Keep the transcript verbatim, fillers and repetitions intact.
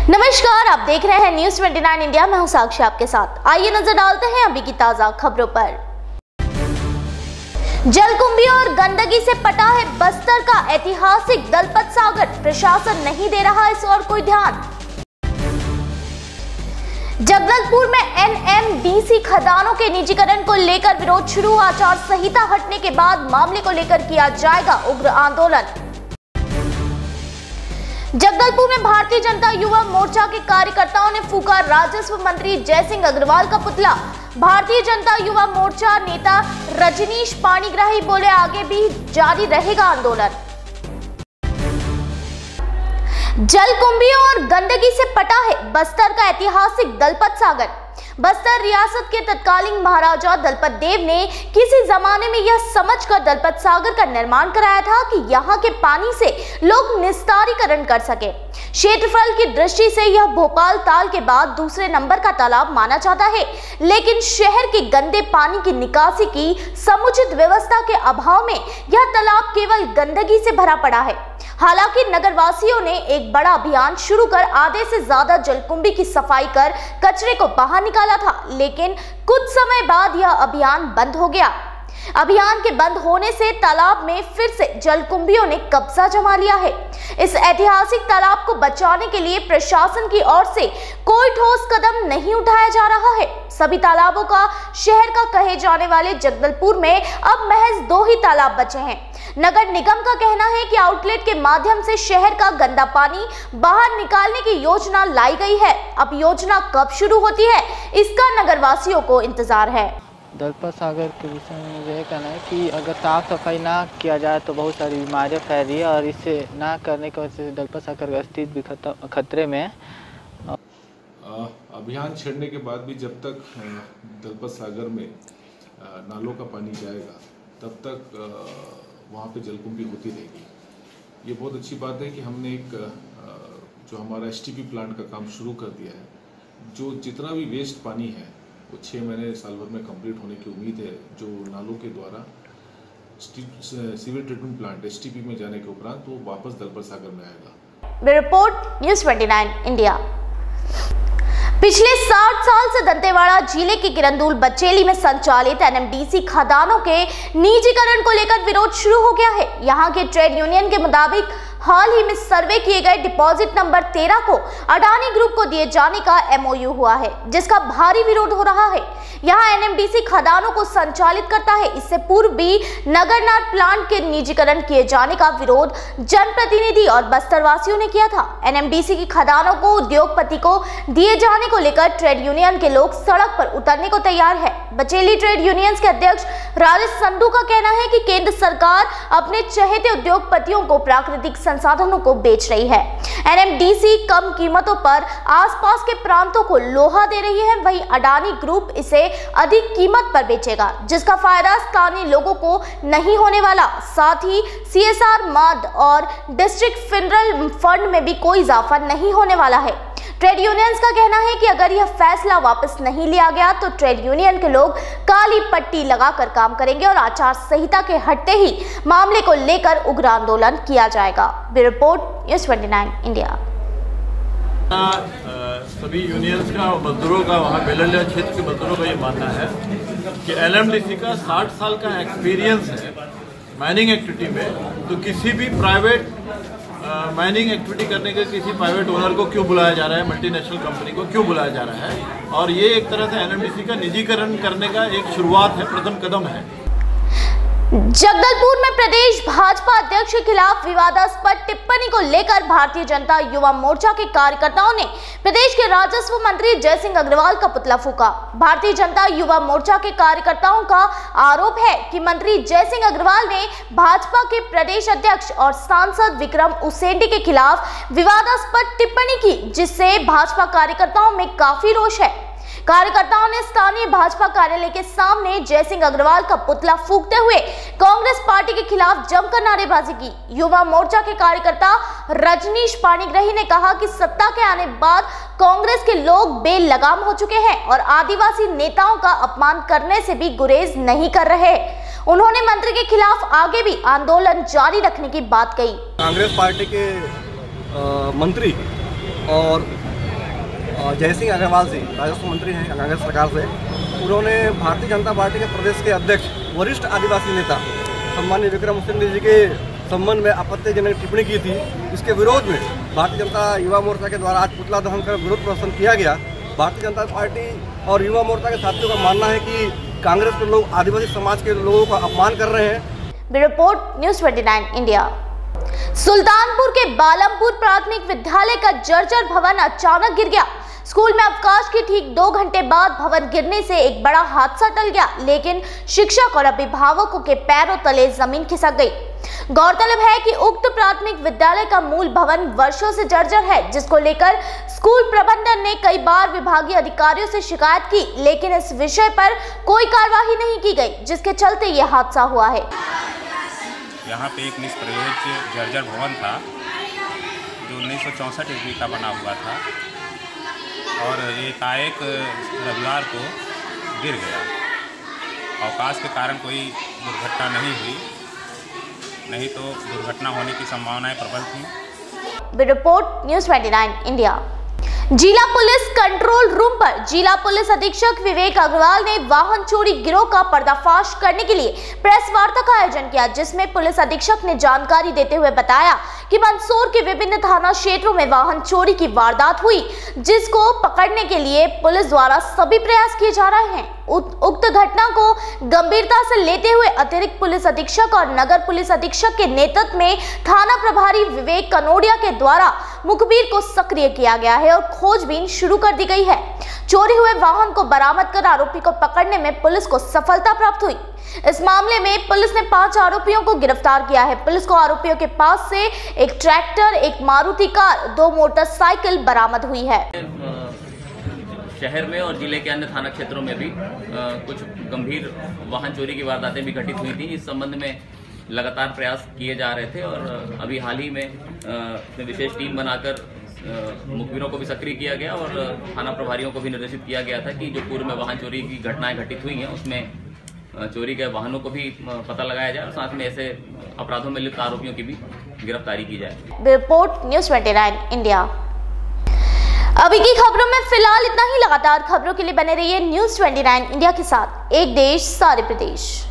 नमस्कार, आप देख रहे हैं न्यूज़ उनतीस इंडिया। मैं हूं साक्षी आपके साथ। आइए नजर डालते हैं अभी की ताजा खबरों पर। जलकुंभी और गंदगी से पटा है बस्तर का ऐतिहासिक दलपत सागर, प्रशासन नहीं दे रहा इस और कोई ध्यान। जगदलपुर में एन एम डी सी खदानों के निजीकरण को लेकर विरोध शुरू। आचार संहिता हटने के बाद मामले को लेकर किया जाएगा उग्र आंदोलन। जगदलपुर में भारतीय जनता युवा मोर्चा के कार्यकर्ताओं ने फूका राजस्व मंत्री जयसिंह अग्रवाल का पुतला। भारतीय जनता युवा मोर्चा नेता रजनीश पाणिग्राही बोले, आगे भी जारी रहेगा आंदोलन। जलकुंभी और गंदगी से पटा है बस्तर का ऐतिहासिक दलपत सागर। बस्तर रियासत के तत्कालीन महाराजा दलपत देव ने किसी जमाने में यह समझकर दलपत सागर का निर्माण कराया था कि यहाँ के पानी से लोग निस्तारीकरण कर सके। क्षेत्रफल की दृष्टि से यह भोपाल ताल के बाद दूसरे नंबर का तालाब माना जाता है, लेकिन शहर के गंदे पानी की निकासी की समुचित व्यवस्था के अभाव में यह तालाब केवल गंदगी से भरा पड़ा है। हालांकि नगरवासियों ने एक बड़ा अभियान शुरू कर आधे से ज्यादा जलकुंभी की सफाई कर कचरे को बाहर निकाला था, लेकिन कुछ समय बाद यह अभियान बंद हो गया। अभियान के बंद होने से तालाब में फिर से जलकुंभियों ने कब्जा जमा लिया है। इस ऐतिहासिक तालाब को बचाने के लिए प्रशासन की ओर से कोई ठोस कदम नहीं उठाया जा रहा है। सभी तालाबों का शहर का कहे जाने वाले जगदलपुर में अब महज दो ही तालाब बचे हैं। नगर निगम का कहना है कि आउटलेट के माध्यम से शहर का गंदा पानी बाहर निकालने की योजना लाई गई है। अब योजना कब शुरू होती है, इसका नगरवासियों को इंतजार है। दलपत सागर के विषय में मुझे यह कहना है कि अगर साफ सफाई ना किया जाए तो बहुत सारी बीमारियां फैल रही है और इससे ना करने की वजह से दलपत सागर का अस्तित्व भी खतरे में है। अभियान छेड़ने के बाद भी जब तक दलपत सागर में नालों का पानी जाएगा तब तक वहाँ पे जलकुंभी होती रहेगी। ये बहुत अच्छी बात है कि हमने एक जो हमारा एस टी पी प्लांट का काम शुरू कर दिया है। जो जितना भी वेस्ट पानी है वो छः महीने साल भर में कंप्लीट होने की उम्मीद है, जो नालों के द्वारा sewage treatment plant S T P में जाने के उपरांत वो वापस दलपत सागर में आएगा। रिपोर्ट न्यूज़ उनतीस इंडिया। पिछले साठ साल से दंतेवाड़ा जिले के किरंदुल बचेली में संचालित एन एम डी सी खदानों के निजीकरण को लेकर विरोध शुरू हो गया है। यहाँ के ट्रेड यूनियन के मुताबिक हाल ही में सर्वे किए गए डिपॉजिट नंबर तेरह को अडानी ग्रुप को दिए जाने का एम ओ यू हुआ है, जिसका भारी विरोध हो रहा है। यहाँ एन एम डी सी खदानों को संचालित करता है। इससे पूर्व भी नगरनार प्लांट के निजीकरण किए जाने का विरोध जनप्रतिनिधि और बस्तर वासियों ने किया था। एन एम डी सी की खदानों को उद्योगपति को दिए जाने को लेकर ट्रेड यूनियन के लोग सड़क पर उतरने को तैयार है। बचेली ट्रेड यूनियन के अध्यक्ष राजेश संधू का कहना है कि केंद्र सरकार अपने चहेते उद्योगपतियों को प्राकृतिक संसाधनों को बेच रही है। एन एम डी सी कम कीमतों पर आसपास के प्रांतों को लोहा दे रही है, वहीं अडानी ग्रुप इसे अधिक कीमत पर बेचेगा, जिसका फायदा स्थानीय लोगों को नहीं होने वाला। साथ ही सी एस आर मद और डिस्ट्रिक्ट फिनरल फंड में भी कोई इजाफा नहीं होने वाला है। ट्रेड यूनियंस का कहना है कि अगर यह फैसला वापस नहीं लिया गया तो ट्रेड यूनियन के लोग काली पट्टी लगाकर काम करेंगे और आचार संहिता के हटते ही मामले को लेकर उग्र आंदोलन किया जाएगा। ब्यूरो रिपोर्ट न्यूज़ उनतीस इंडिया। सभी यूनियंस का और मजदूरों का, वहाँ बेलंडिया क्षेत्र के मजदूरों का ये मानना है कि एन एम डी सी का साठ साल का एक्सपीरियंस है माइनिंग एक्टिविटी में, तो किसी भी प्राइवेट माइनिंग एक्टिविटी करने के किसी प्राइवेट ओनर को क्यों बुलाया जा रहा है, मल्टीनेशनल कंपनी को क्यों बुलाया जा रहा है। और ये एक तरह से एन एम डी सी का निजीकरण करने का एक शुरुआत है, प्रथम कदम है। जगदलपुर में प्रदेश भाजपा अध्यक्ष के खिलाफ विवादास्पद टिप्पणी को लेकर भारतीय जनता युवा मोर्चा के कार्यकर्ताओं ने प्रदेश के राजस्व मंत्री जयसिंह अग्रवाल का पुतला फूका। भारतीय जनता युवा मोर्चा के कार्यकर्ताओं का आरोप है कि मंत्री जयसिंह अग्रवाल ने भाजपा के प्रदेश अध्यक्ष और सांसद विक्रम उसेंडी के खिलाफ विवादास्पद टिप्पणी की, जिससे भाजपा कार्यकर्ताओं में काफी रोष है। कार्यकर्ताओं ने स्थानीय भाजपा कार्यालय के सामने जयसिंह अग्रवाल का पुतला फूंकते हुए कांग्रेस पार्टी के खिलाफ जमकर नारेबाजी की। युवा मोर्चा के कार्यकर्ता रजनीश पाणिग्राही ने कहा कि सत्ता के आने बाद कांग्रेस के लोग बेलगाम हो चुके हैं और आदिवासी नेताओं का अपमान करने से भी गुरेज नहीं कर रहे। उन्होंने मंत्री के खिलाफ आगे भी आंदोलन जारी रखने की बात कही। कांग्रेस पार्टी के आ, मंत्री और जय सिंह अग्रवाल जी राजस्व मंत्री हैं कांग्रेस सरकार से, उन्होंने भारतीय जनता पार्टी के प्रदेश के अध्यक्ष वरिष्ठ आदिवासी नेता सम्माननीय विक्रम सिंह जी के संबंध में आपत्तिजनक टिप्पणी की थी। इसके विरोध में भारतीय जनता युवा मोर्चा के द्वारा आज पुतला दहन कर विरोध प्रदर्शन किया गया। भारतीय जनता पार्टी और युवा मोर्चा के साथियों का मानना है कि कांग्रेस के लोग आदिवासी समाज के लोगों का अपमान कर रहे हैं। ब्यूरो रिपोर्ट न्यूज़ उनतीस इंडिया। सुल्तानपुर के बालमपुर प्राथमिक विद्यालय का जर्जर भवन अचानक गिर गया। स्कूल में अवकाश के ठीक दो घंटे बाद भवन गिरने से एक बड़ा हादसा टल गया, लेकिन शिक्षक और अभिभावकों के पैरों तले जमीन खिसक गई। गौरतलब है कि उक्त प्राथमिक विद्यालय का मूल भवन वर्षों से जर्जर है, जिसको लेकर स्कूल प्रबंधन ने कई बार विभागीय अधिकारियों से शिकायत की, लेकिन इस विषय पर कोई कार्यवाही नहीं की गई, जिसके चलते यह हादसा हुआ है। यहाँ पे एक निष्प्रयोज्य जर्जर भवन था जो उन्नीस सौ चौंसठ ईस्वी का बना हुआ था और एकाएक रविवार को गिर गया। अवकाश के कारण कोई दुर्घटना नहीं हुई, नहीं तो दुर्घटना होने की संभावनाएं प्रबल थी। रिपोर्ट न्यूज़ उनतीस इंडिया। जिला पुलिस कंट्रोल रूम पर जिला पुलिस अधीक्षक विवेक अग्रवाल ने वाहन चोरी गिरोह का पर्दाफाश करने के लिए प्रेस वार्ता का आयोजन किया, जिसमें पुलिस अधीक्षक ने जानकारी देते हुए बताया कि मंदसौर के विभिन्न थाना क्षेत्रों में वाहन चोरी की वारदात हुई, जिसको पकड़ने के लिए पुलिस द्वारा सभी प्रयास किए जा रहे हैं। उक्त घटना को गंभीरता से लेते हुए अतिरिक्त पुलिस अधीक्षक और नगर पुलिस अधीक्षक के नेतृत्व में थाना प्रभारी विवेक कनोडिया के द्वारा मुखबिर को सक्रिय किया गया है और खोजबीन शुरू कर दी गई है। चोरी हुए वाहन को बरामद कर आरोपी को पकड़ने में पुलिस को सफलता प्राप्त हुई। इस मामले में पुलिस ने पांच आरोपियों को गिरफ्तार किया है। पुलिस को आरोपियों के पास से एक ट्रैक्टर, एक मारुति कार, दो मोटरसाइकिल बरामद हुई है। शहर में और जिले के अन्य थाना क्षेत्रों में भी आ, कुछ गंभीर वाहन चोरी की वारदातें भी घटित हुई थी। इस संबंध में लगातार प्रयास किए जा रहे थे और अभी हाल ही में आ, विशेष टीम बनाकर मुखबिरों को भी सक्रिय किया गया और थाना प्रभारियों को भी निर्देशित किया गया था कि जो पूर्व में वाहन चोरी की घटनाएं घटित हुई हैं उसमें चोरी के वाहनों को भी पता लगाया जाए और साथ में ऐसे अपराधों में लिप्त आरोपियों की भी गिरफ्तारी की जाए। रिपोर्ट न्यूज़ उनतीस इंडिया। अभी की खबरों में फिलहाल इतना ही। लगातार खबरों के लिए बने रहिए न्यूज़ उनतीस इंडिया के साथ। एक देश सारे प्रदेश।